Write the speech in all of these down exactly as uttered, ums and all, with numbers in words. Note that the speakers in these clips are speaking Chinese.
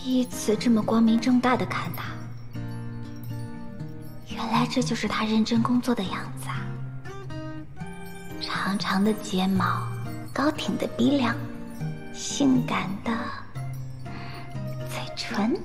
第一次这么光明正大的看他，原来这就是他认真工作的样子啊！长长的睫毛，高挺的鼻梁，性感的嘴唇。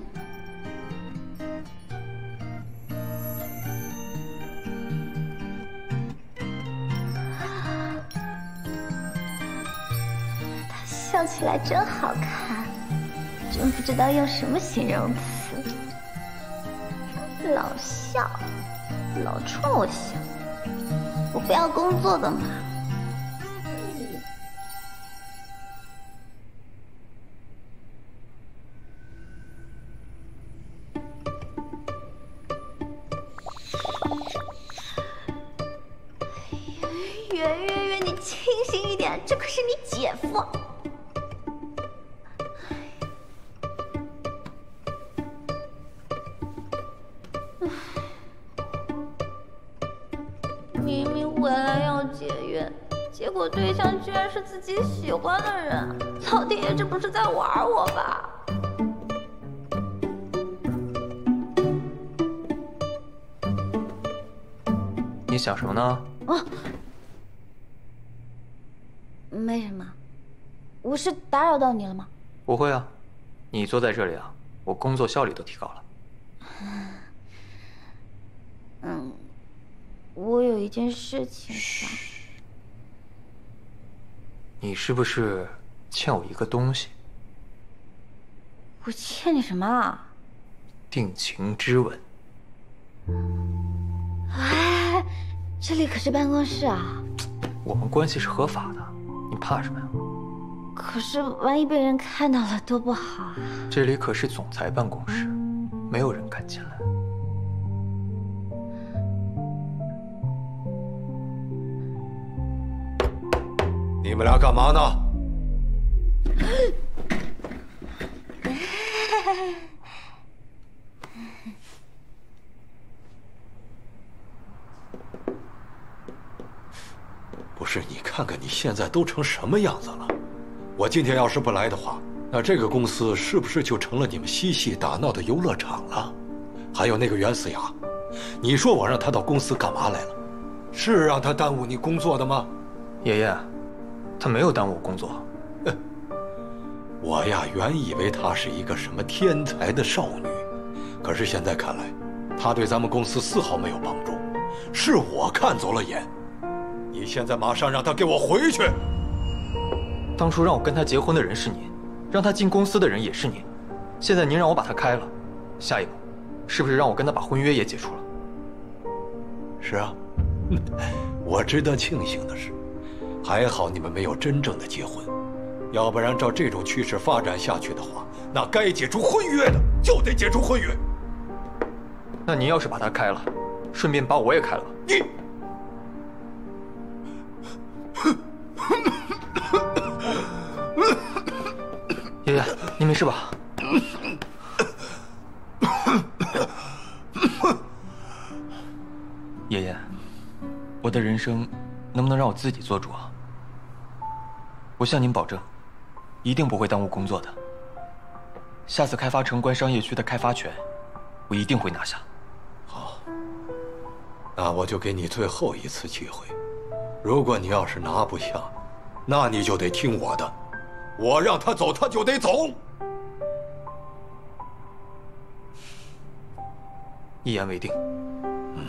他笑起来真好看，真不知道用什么形容词。老笑，老冲我笑，我不要工作的嘛。圆圆圆，你清醒一点，这可是你姐夫。明明回来要结缘，结果对象居然是自己喜欢的人，老天爷，这不是在玩我吧？ 你想什么呢？ 啊，没什么，我是打扰到你了吗？ 不会啊，你坐在这里啊，我工作效率都提高了。 嗯，我有一件事情想。 你是不是欠我一个东西？ 我欠你什么啊？ 定情之吻。 哎，这里可是办公室啊！ 我们关系是合法的，你怕什么呀？ 可是万一被人看到了，多不好啊！ 这里可是总裁办公室，没有人敢进来。 你们俩干嘛呢？不是，你看看你现在都成什么样子了！我今天要是不来的话，那这个公司是不是就成了你们嬉戏打闹的游乐场了？还有那个袁思雅，你说我让她到公司干嘛来了？是让她耽误你工作的吗？ 爷爷，她没有耽误我工作。 我呀，原以为她是一个什么天才的少女，可是现在看来，她对咱们公司丝毫没有帮助，是我看走了眼。你现在马上让她给我回去！ 当初让我跟她结婚的人是您，让她进公司的人也是您，现在您让我把她开了，下一步，是不是让我跟她把婚约也解除了？ 是啊，我值得庆幸的是，还好你们没有真正的结婚。要不然照这种趋势发展下去的话，那该解除婚约的就得解除婚约。 那您要是把他开了，顺便把我也开了吧。 你， 爷爷，您没事吧？爷爷，我的人生能不能让我自己做主啊？我向您保证，一定不会耽误工作的。下次开发城关商业区的开发权，我一定会拿下。 好，那我就给你最后一次机会。如果你要是拿不下，那你就得听我的。我让他走，他就得走。 一言为定。 嗯。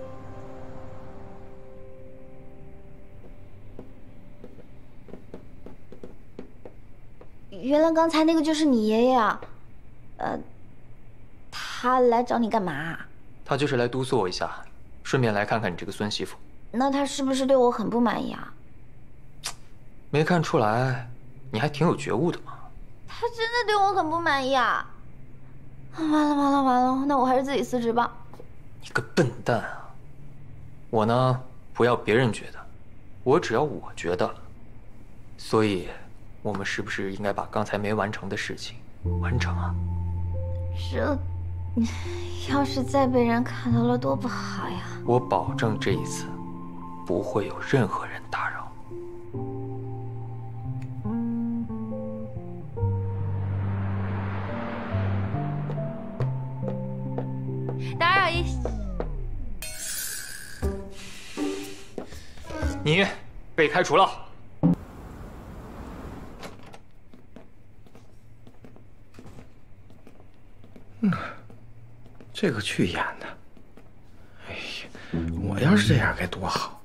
原来刚才那个就是你爷爷啊，呃，他来找你干嘛？ 他就是来督促我一下，顺便来看看你这个孙媳妇。 那他是不是对我很不满意啊？ 没看出来，你还挺有觉悟的嘛。 他真的对我很不满意啊！完了完了完了，那我还是自己辞职吧。 你个笨蛋啊！我呢，不要别人觉得，我只要我觉得。所以，我们是不是应该把刚才没完成的事情完成啊？ 这，要是再被人看到了，多不好呀！ 我保证这一次，不会有任何人打扰。 好意思。 你被开除了。 嗯，这个去演的，哎呀，我要是这样该多好！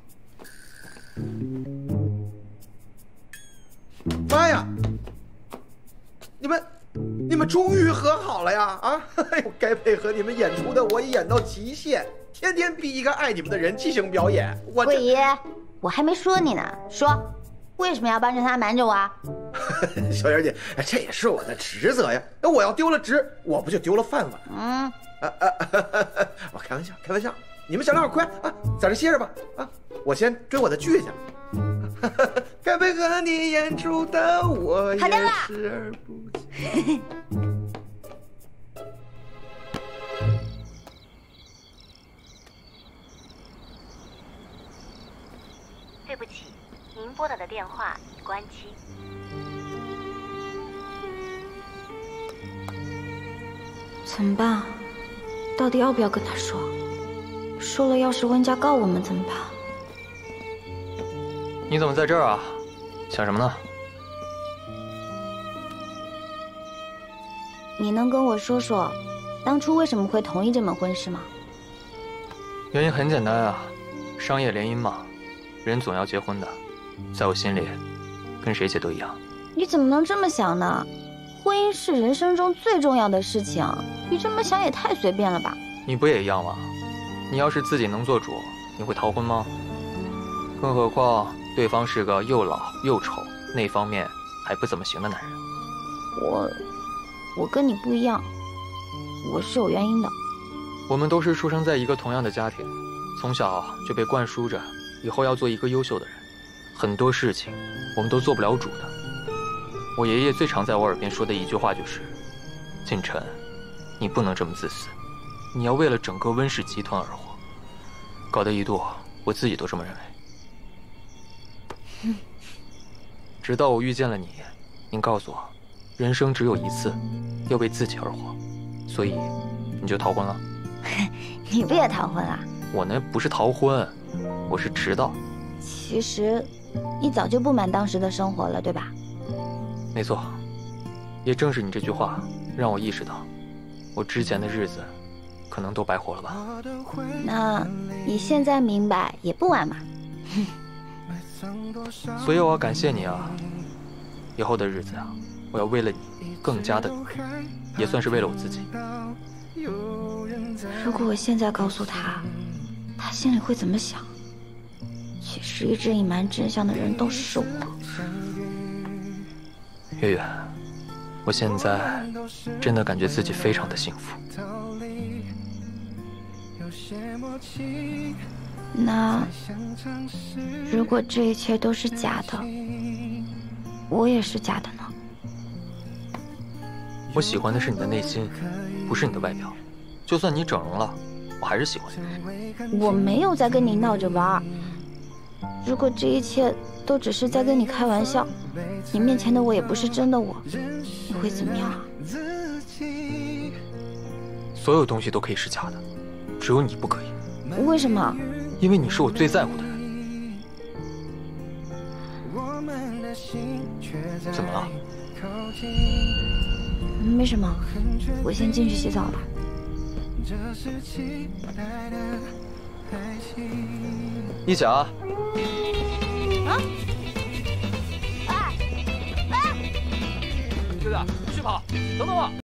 妈呀！你们，你们终于和好了呀！啊，哎呦，该配合你们演出的我也演到极限，天天逼一个爱你们的人进行表演。我桂姨，我还没说你呢，说，为什么要帮着他瞒着我啊？ 小妍姐，这也是我的职责呀。那我要丢了职，我不就丢了饭碗？嗯，啊啊，我开玩笑，开玩笑。你们小两口快啊，在这歇着吧。啊，我先追我的剧去。该配合你演出的我也视而不见。 对不起，您拨打的电话已关机。 怎么办？到底要不要跟他说？说了，要是温家告我们怎么办？ 你怎么在这儿啊？想什么呢？ 你能跟我说说，当初为什么会同意这门婚事吗？ 原因很简单啊，商业联姻嘛，人总要结婚的。在我心里，跟谁结都一样。 你怎么能这么想呢？婚姻是人生中最重要的事情，你这么想也太随便了吧？ 你不也一样吗？你要是自己能做主，你会逃婚吗？更何况对方是个又老又丑，那方面还不怎么行的男人。 我，我跟你不一样，我是有原因的。 我们都是出生在一个同样的家庭，从小就被灌输着以后要做一个优秀的人，很多事情我们都做不了主的。我爷爷最常在我耳边说的一句话就是：“锦晨，你不能这么自私，你要为了整个温氏集团而活。”搞得一度我自己都这么认为。嗯，直到我遇见了你，您告诉我，人生只有一次，要为自己而活，所以你就逃婚了。 你不也逃婚啊？ 我那不是逃婚，我是迟到。 其实，你早就不满当时的生活了，对吧？ 没错，也正是你这句话，让我意识到，我之前的日子，可能都白活了吧。 那你现在明白也不晚嘛。 所以我要感谢你啊，以后的日子啊，我要为了你更加的努力，也算是为了我自己。 如果我现在告诉他，他心里会怎么想？其实一直隐瞒真相的人都是我。 月月，我现在真的感觉自己非常的幸福。 那如果这一切都是假的，我也是假的呢？ 我喜欢的是你的内心，不是你的外表。就算你整容了，我还是喜欢你。 我没有在跟你闹着玩。如果这一切都只是在跟你开玩笑，你面前的我也不是真的我，你会怎么样啊？ 所有东西都可以是假的，只有你不可以。 为什么？ 因为你是我最在乎的人。怎么了？ 没什么，我先进去洗澡了。 一起啊！ 啊！哎！哎！ 兄弟，不许跑！等等我！